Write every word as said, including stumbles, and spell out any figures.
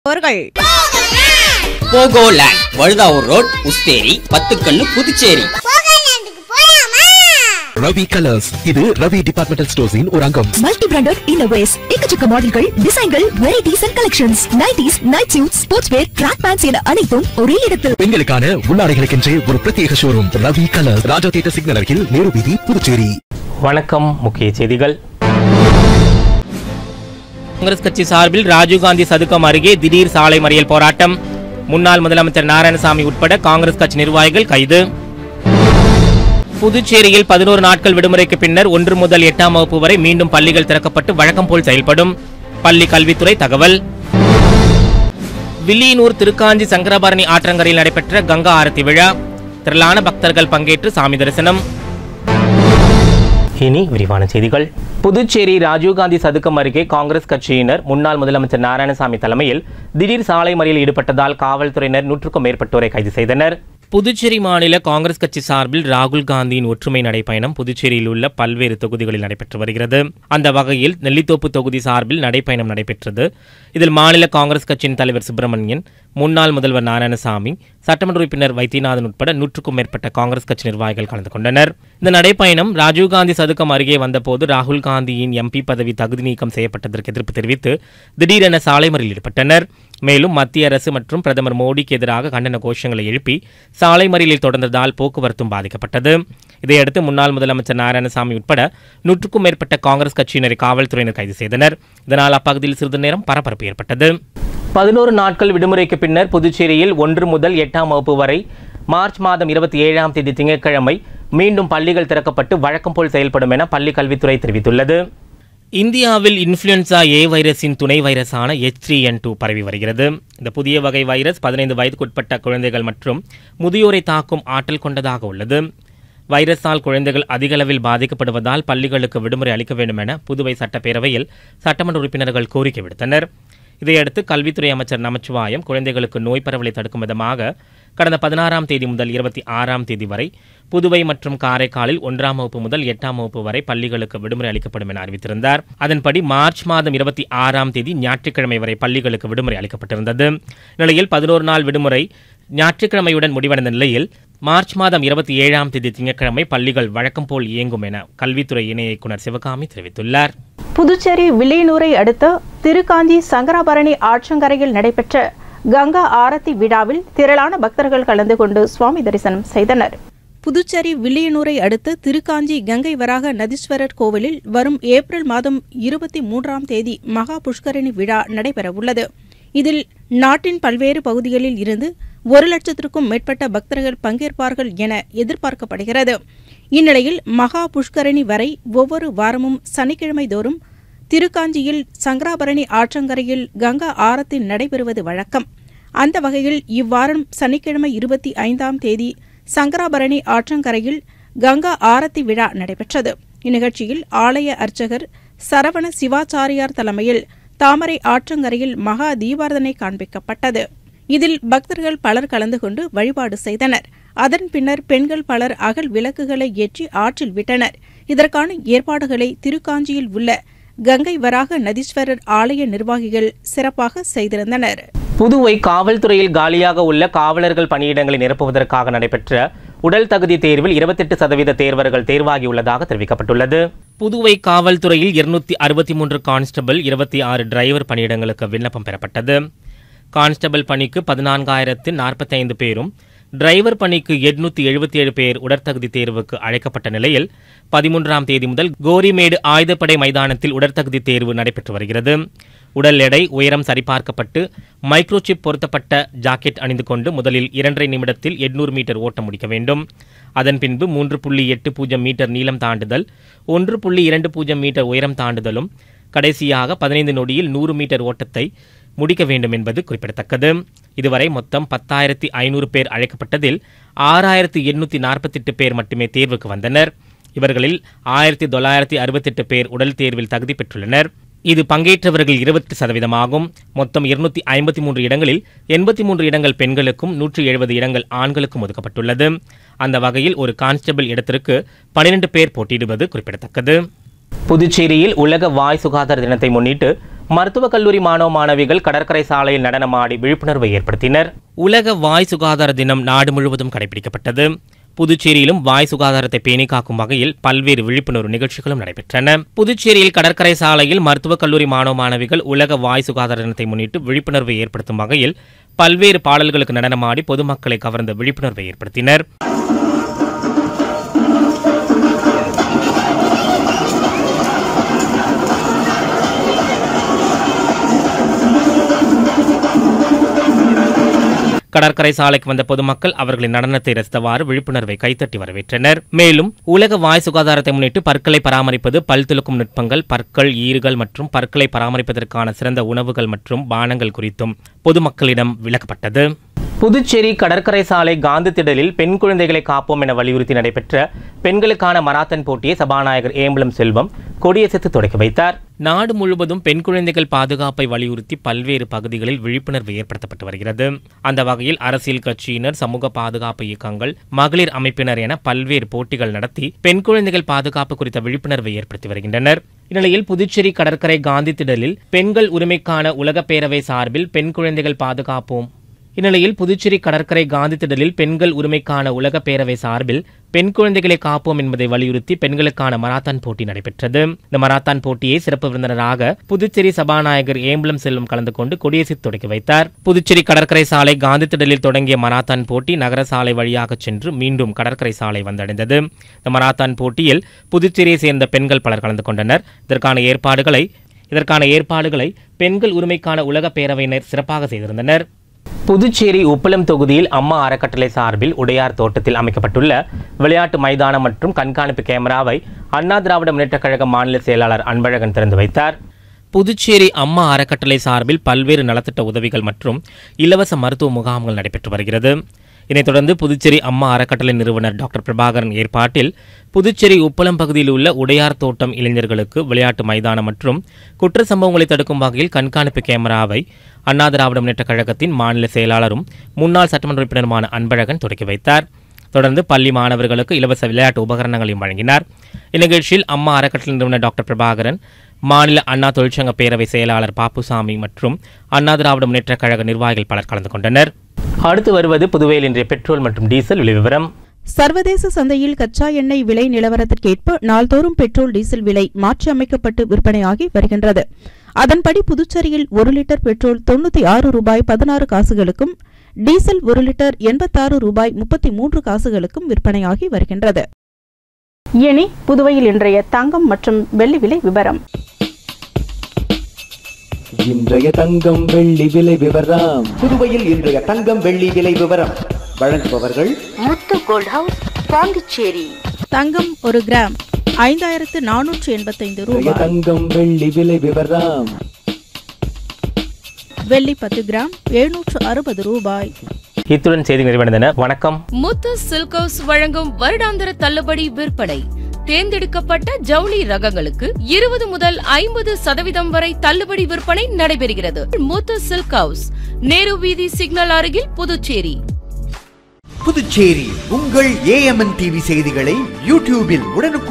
போகோலேண்ட் Vazhudavur road Ousteri Pathukannu Puducherry. Ravi colours இது Ravi departmental ஸ்டோர்ஸின் ஒரு அங்கம். மல்டி பிராண்டட் இன்னோவேஸ், எக்கச்சக்க மாடல்கள், டிசைன்கள், varieties and collections, nighties, night suit, sports wear, track pants என அனைத்தும் ஒரே இடத்தில். பெண்களுக்கான உள்ளாடைகளுக்கென்றே ஒரு பிரத்யேக showroom Ravi colours, Raja theatre signal அருகில், நேரு வீதி, புதுச்சேரி. வணக்கம். முக்கிய செய்திகள். காங்கிரஸ் கட்சி சார்பில் ராஜீவ்காந்தி சதுக்கம் அருகே திடீர் சாலை மறியல் போராட்டம். முன்னாள் முதலமைச்சர் நாராயணசாமி உட்பட காங்கிரஸ் கட்சி நிர்வாகிகள் கைது. புதுச்சேரியில் பதினோரு நாட்கள் விடுமுறைக்கு பின்னர் ஒன்று முதல் எட்டாம் வகுப்பு வரை மீண்டும் பள்ளிகள் திறக்கப்பட்டு வழக்கம் போல் செயல்படும். பள்ளி கல்வித்துறை தகவல். வில்லியனூர் திருக்காஞ்சி சங்கராபரணி ஆற்றங்கரையில் நடைபெற்ற கங்கா ஆரத்தி விழா. திரளான பக்தர்கள் பங்கேற்று சாமி தரிசனம். இனி விரிவான செய்திகள். புதுச்சேரி ராஜீவ்காந்தி சதுக்கம் அருகே காங்கிரஸ் கட்சியினர் முன்னாள் முதலமைச்சர் நாராயணசாமி தலைமையில் திடீர் சாலை மறியலில் ஈடுபட்டதால் காவல்துறையினர் நூற்றுக்கும் மேற்பட்டோரை கைது செய்தனர். புதுச்சேரி மாநில காங்கிரஸ் கட்சி சார்பில் ராகுல் காந்தியின் ஒற்றுமை நடைப்பயணம் புதுச்சேரியில் உள்ள பல்வேறு தொகுதிகளில் நடைபெற்று வருகிறது. அந்த வகையில் நெல்லித்தோப்பு தொகுதி சார்பில் நடைப்பயணம் நடைபெற்றது. இதில் மாநில காங்கிரஸ் கட்சியின் தலைவர் சுப்பிரமணியன், முன்னாள் முதல்வர் நாராயணசாமி, சட்டமன்ற உறுப்பினர் வைத்தியநாதன் உட்பட நூற்றுக்கும் மேற்பட்ட காங்கிரஸ் கட்சி நிர்வாகிகள் கலந்து கொண்டனர். இந்த நடைப்பயணம் ராஜீவ்காந்தி சதுக்கம் அருகே வந்தபோது ராகுல் காந்தியின் எம்பி பதவி தகுதி நீக்கம் செய்யப்பட்டதற்கு எதிர்ப்பு தெரிவித்து திடீரென சாலை மறியலில் ஈடுபட்டனர். மேலும் மத்திய அரசு மற்றும் பிரதமர் மோடிக்கு எதிராக கண்டன கோஷங்களை எழுப்பி சாலை மறியலில் தொடர்ந்ததால் போக்குவரத்தும் பாதிக்கப்பட்டது. இதையடுத்து முன்னாள் முதலமைச்சர் நாராயணசாமி உட்பட நூற்றுக்கும் மேற்பட்ட காங்கிரஸ் கட்சியினரை காவல்துறையினர் கைது செய்தனர். இதனால் அப்பகுதியில் சிறிது நேரம் பரபரப்பு ஏற்பட்டது. பதினோரு நாட்கள் விடுமுறைக்கு பின்னர் புதுச்சேரியில் ஒன்று முதல் எட்டாம் வகுப்பு வரை மார்ச் மாதம் இருபத்தி ஏழாம் தேதி திங்கட்கிழமை மீண்டும் பள்ளிகள் திறக்கப்பட்டு வழக்கம் போல் செயல்படும் என பள்ளி கல்வித்துறை தெரிவித்துள்ளது. இந்தியாவில் இன்ஃப்ளூயன்சா ஏ வைரஸின் துணை வைரஸான எச் த்ரீ என் டூ பரவி வருகிறது. இந்த புதிய வகை வைரஸ் பதினைந்து வயதுக்குட்பட்ட குழந்தைகள் மற்றும் முதியோரை தாக்கும் ஆற்றல் கொண்டதாக உள்ளது. வைரஸால் குழந்தைகள் அதிக அளவில் பாதிக்கப்படுவதால் பள்ளிகளுக்கு விடுமுறை அளிக்க வேண்டும் என புதுவை சட்டப்பேரவையில் சட்டமன்ற உறுப்பினர்கள் கோரிக்கை விடுத்தனர். இதையடுத்து கல்வித்துறை அமைச்சர் நமச்சிவாயம் குழந்தைகளுக்கு நோய் பரவலை தடுக்கும் விதமாக கடந்த பதினாறாம் தேதி முதல் இருபத்தி ஆறாம் தேதி வரை புதுவை மற்றும் காரைக்காலில் ஒன்றாம் வகுப்பு முதல் எட்டாம் வகுப்பு வரை பள்ளிகளுக்கு விடுமுறை அளிக்கப்படும் என அறிவித்திருந்தார். அதன்படி மார்ச் மாதம் இருபத்தி ஆறாம் தேதி ஞாயிற்றுக்கிழமை வரை பள்ளிகளுக்கு விடுமுறை அளிக்கப்பட்டிருந்தது. நிலையில் பதினோரு நாள் விடுமுறை ஞாயிற்றுக்கிழமையுடன் முடிவடைந்த நிலையில் மார்ச் மாதம் இருபத்தி ஏழாம் தேதி திங்கட்கிழமை பள்ளிகள் வழக்கம் போல் இயங்கும் என கல்வித்துறை இணை இயக்குநர் சிவகாமி தெரிவித்துள்ளார். புதுச்சேரி வில்லியனூரை அடுத்த திருக்காஞ்சி சங்கராபரணி ஆற்றங்கரையில் நடைபெற்ற கங்கா ஆரத்தி விழாவில் திரளான பக்தர்கள் கலந்து கொண்டு சுவாமி தரிசனம் செய்தனர். புதுச்சேரி வில்லியனூரை அடுத்த திருக்காஞ்சி கங்கை வராக நதீஸ்வரர் கோவிலில் வரும் ஏப்ரல் மாதம் இருபத்தி மூன்றாம் தேதி மகா புஷ்கரணி விழா நடைபெறவுள்ளது. இதில் நாட்டின் பல்வேறு பகுதிகளில் இருந்து ஒரு லட்சத்திற்கும் மேற்பட்ட பக்தர்கள் பங்கேற்பார்கள் என எதிர்பார்க்கப்படுகிறது. இந்நிலையில் மகா புஷ்கரணி வரை ஒவ்வொரு வாரமும் சனிக்கிழமை தோறும் திருக்காஞ்சியில் சங்கராபரணி ஆற்றங்கரையில் கங்கா ஆரத்தி நடைபெறுவது வழக்கம். அந்த வகையில் இவ்வாரம் சனிக்கிழமை இருபத்தி ஐந்தாம் தேதி சங்கராபரணி ஆற்றங்கரையில் கங்கா ஆரத்தி விழா நடைபெற்றது. இந்நிகழ்ச்சியில் ஆலய அர்ச்சகர் சரவண சிவாச்சாரியார் தலைமையில் தாமரை ஆற்றங்கரையில் மகா தீபாரதனை காண்பிக்கப்பட்டது. இதில் பக்தர்கள் பலர் கலந்து கொண்டு வழிபாடு செய்தனர். அதன் பின்னர் பெண்கள் பலர் அகல் விளக்குகளை ஏற்றி ஆற்றில் விட்டனர். இதற்கான ஏற்பாடுகளை திருக்காஞ்சியில் உள்ள கங்கை வராக நதீஸ்வரர் ஆலய நிர்வாகிகள் சிறப்பாக செய்திருந்தனர். புதுவை காவல்துறையில் காலியாக உள்ள காவலர்கள் பணியிடங்களை நிரப்புவதற்காக நடைபெற்ற உடல் தகுதி தேர்வில் இருபத்தெட்டு சதவீத தேர்வர்கள் தேர்வாகியுள்ளதாக தெரிவிக்கப்பட்டுள்ளது. புதுவை காவல்துறையில் இருநூத்தி அறுபத்தி மூன்று கான்ஸ்டபிள், இருபத்தி ஆறு டிரைவர் பணியிடங்களுக்கு விண்ணப்பம் பெறப்பட்டது. கான்ஸ்டபிள் பணிக்கு பதினான்காயிரத்து நாற்பத்தி ஐந்து பேரும், டிரைவர் பணிக்கு எட்நூத்தி எழுபத்தி ஏழு பேர் உடற்தகுதி தேர்வுக்கு அழைக்கப்பட்ட நிலையில் பதிமூன்றாம் தேதி முதல் கோரிமேடு ஆயுதப்படை மைதானத்தில் உடற்தகுதி தேர்வு நடைபெற்று வருகிறது. உடல் எடை, உயரம் சரிபார்க்கப்பட்டு மைக்ரோசிப் பொருத்தப்பட்ட ஜாக்கெட் அணிந்து கொண்டு முதலில் இரண்டரை நிமிடத்தில் எட்நூறு மீட்டர் ஓட்டம் முடிக்க வேண்டும். அதன் பின்பு மூன்று புள்ளி எட்டு பூஜ்ஜியம் மீட்டர் நீளம் தாண்டுதல், ஒன்று புள்ளி இரண்டு பூஜ்ஜியம் மீட்டர் உயரம் தாண்டுதலும், கடைசியாக பதினைந்து நொடியில் நூறு மீட்டர் ஓட்டத்தை முடிக்க வேண்டும் என்பது குறிப்பிடத்தக்கது. இதுவரை மொத்தம் பத்தாயிரத்தி ஐநூறு பேர் அழைக்கப்பட்டதில் ஆறாயிரத்தி எண்ணூற்றி நாற்பத்தி எட்டு பேர் மட்டுமே தேர்வுக்கு வந்தனர். இவர்களில் ஆயிரத்தி தொள்ளாயிரத்தி அறுபத்தி எட்டு பேர் உடல் தேர்வில் தகுதி பெற்றுள்ளனர். இது பங்கேற்றவர்கள் இருபது சதவீதமாகும். மொத்தம் இருநூத்தி ஐம்பத்தி மூன்று இடங்களில் எண்பத்தி மூன்று இடங்கள் பெண்களுக்கும் நூற்றி எழுபது இடங்கள் ஆண்களுக்கும் ஒதுக்கப்பட்டுள்ளது. அந்த வகையில் ஒரு கான்ஸ்டபிள் இடத்திற்கு பனிரெண்டு பேர் போட்டியிடுவது குறிப்பிடத்தக்கது. புதுச்சேரியில் உலக வாய் சுகாதார தினத்தை முன்னிட்டு மருத்துவக் கல்லூரி மாணவ மாணவிகள் கடற்கரை சாலையில் நடனமாடி விழிப்புணர்வை ஏற்படுத்தினர். உலக வாய் சுகாதார தினம் நாடு முழுவதும் கடைபிடிக்கப்பட்டது. புதுச்சேரியிலும் வாய் சுகாதாரத்தை பேணி காக்கும் வகையில் பல்வேறு விழிப்புணர்வு நிகழ்ச்சிகளும் நடைபெற்றன. புதுச்சேரியில் கடற்கரை சாலையில் மருத்துவக் கல்லூரி மாணவ மாணவிகள் உலக வாய் சுகாதார தினத்தை முன்னிட்டு விழிப்புணர்வை ஏற்படுத்தும் வகையில் பல்வேறு பாடல்களுக்கு நடனமாடி பொதுமக்களை கவர்ந்த விழிப்புணர்வை ஏற்படுத்தினர். கடற்கரை சாலைக்கு வந்த பொதுமக்கள் அவர்களின் நடனத்தை ரசித்தவாறு விழிப்புணர்வை கைத்தட்டி வரவேற்றனர். மேலும் உலக வாய் சுகாதாரத்தை முன்னிட்டு பற்களை பராமரிப்பது, பல் துலக்கும் நுட்பங்கள், பற்கள், ஈறுகள் மற்றும் பற்களை பராமரிப்பதற்கான சிறந்த உணவுகள் மற்றும் பானங்கள் குறித்தும் பொதுமக்களிடம் விளக்கப்பட்டது. புதுச்சேரி கடற்கரை சாலை காந்தி திடலில் பெண் குழந்தைகளை காப்போம் என வலியுறுத்தி நடைபெற்ற பெண்களுக்கான மராத்தன் போட்டியை சபாநாயகர் ஏம்பலம் செல்வம் கொடியசைத்து தொடக்கி வைத்தார். நாடு முழுவதும் பெண் குழந்தைகள் பாதுகாப்பை வலியுறுத்தி பல்வேறு பகுதிகளில் விழிப்புணர்வு ஏற்படுத்தப்பட்டு வருகிறது. அந்த வகையில் அரசியல் கட்சியினர், சமூக பாதுகாப்பு இயக்கங்கள், மகளிர் அமைப்பினர் என பல்வேறு போட்டிகள் நடத்தி பெண் குழந்தைகள் பாதுகாப்பு குறித்த விழிப்புணர்வை ஏற்படுத்தி வருகின்றனர். இந்நிலையில் புதுச்சேரி கடற்கரை காந்தி திடலில் பெண்கள் உரிமைக்கான உலக பேரவை சார்பில் பெண் குழந்தைகள் பாதுகாப்போம் இந்நிலையில் புதுச்சேரி கடற்கரை காந்தி திடலில் பெண்கள் உரிமைக்கான உலக பேரவை சார்பில் பெண் குழந்தைகளை காப்போம் என்பதை வலியுறுத்தி பெண்களுக்கான மராத்தான் போட்டி நடைபெற்றது. இந்த மராத்தான் போட்டியை சிறப்பு விருந்தினராக புதுச்சேரி சபாநாயகர் ஏம்பலம் செல்வம் கலந்து கொண்டு கொடியசைத்து தொடக்கி வைத்தார். புதுச்சேரி கடற்கரை சாலை காந்தி திடலில் தொடங்கிய மராத்தான் போட்டி நகர சாலை வழியாக சென்று மீண்டும் கடற்கரை சாலை வந்தடைந்தது. இந்த மராத்தான் போட்டியில் புதுச்சேரியை சேர்ந்த பெண்கள் பலர் கலந்து கொண்டனர். இதற்கான ஏற்பாடுகளை இதற்கான ஏற்பாடுகளை பெண்கள் உரிமைக்கான உலக பேரவையினர் சிறப்பாக செய்திருந்தனர். புதுச்சேரி உப்பளம் தொகுதியில் அம்மா அறக்கட்டளை சார்பில் உடையார் தோட்டத்தில் அமைக்கப்பட்டுள்ள விளையாட்டு மைதானம் மற்றும் கண்காணிப்பு கேமராவை அண்ணா திராவிட முன்னேற்றக் கழக மாநில செயலாளர் அன்பழகன் திறந்து வைத்தார். புதுச்சேரி அம்மா அறக்கட்டளை சார்பில் பல்வேறு நலத்திட்ட உதவிகள் மற்றும் இலவச மருத்துவ முகாம்கள் நடைபெற்று வருகிறது. இதனைத் தொடர்ந்து புதுச்சேரி அம்மா அறக்கட்டளை நிறுவனர் டாக்டர் பிரபாகரன் ஏற்பாட்டில் புதுச்சேரி உப்பளம் பகுதியில் உள்ள உடையார் தோட்டம் இளைஞர்களுக்கு விளையாட்டு மைதானம் மற்றும் குற்ற சம்பவங்களை தடுக்கும் வகையில் கண்காணிப்பு கேமராவை அண்ணா திராவிட முன்னேற்றக் கழகத்தின் மாநில செயலாளரும் முன்னாள் சட்டமன்ற உறுப்பினருமான அன்பழகன் தொடக்கி வைத்தார். தொடர்ந்து பள்ளி மாணவர்களுக்கு இலவச விளையாட்டு உபகரணங்களையும் வழங்கினார். இந்நிகழ்ச்சியில் அம்மா அறக்கட்டளை நிறுவனர் டாக்டர் பிரபாகரன், மாநில அண்ணா தொழிற்சங்க பேரவை செயலாளர் பாப்புசாமி மற்றும் அண்ணா திராவிட முன்னேற்றக் கழக நிர்வாகிகள் பலர் கலந்து கொண்டனர். அடுத்து வருவது புதுவையில் இன்றைய பெட்ரோல் மற்றும் டீசல் விலை விவரம். சர்வதேச சந்தையில் கச்சா எண்ணெய் விலை நிலவரத்திற்கேற்ப நாள்தோறும் பெட்ரோல், டீசல் விலை மாற்றியமைக்கப்பட்டு விற்பனையாகி வருகின்றது. அதன்படி புதுச்சேரியில் ஒரு லிட்டர் பெட்ரோல் தொண்ணூத்தி ஆறு ரூபாய் பதினாறு காசுகளுக்கும், டீசல் ஒரு லிட்டர் எண்பத்தாறு ரூபாய் முப்பத்தி மூன்று காசுகளுக்கும் விற்பனையாகி வருகின்றது. இனி புதுவையில் இன்றைய தங்கம் மற்றும் வெள்ளி விலை விவரம். இன்றைய தங்கம் வெள்ளி விலை விவரம். புதுவையில் இன்றைய தங்கம் வெள்ளி விலை விவரம் வழங்குபவர்கள் முத்து கோல்ட் ஹவுஸ், பாண்டிச்சேரி. தங்கம் ஒரு கிராம் ஐந்தாயிரத்து நானூற்று எண்பத்தைந்து ரூபாய். தங்கம் வெள்ளி விலை விவரம். வெள்ளி பத்து கிராம் எழுநூற்று அறுபது ரூபாய். இத்துடன் செய்தி நிறைவடைந்தன. வணக்கம். முத்து சில்க் ஹவுஸ் வழங்கும் வருடாந்திர தள்ளுபடி விற்பனை. தேர்ந்தெடுக்கப்பட்ட ஜவுளி ரகங்களுக்கு இருபது முதல் ஐம்பது சதவீதம் வரை தள்ளுபடி விற்பனை நடைபெறுகிறது. முத்து சில்க் ஹவுஸ், நேரு வீதி சிக்னல் அருகில், புதுச்சேரி. புதுச்சேரி உங்கள் ஏ எம் என் டிவி செய்திகளை யூடியூபில் உடனுக்குடன்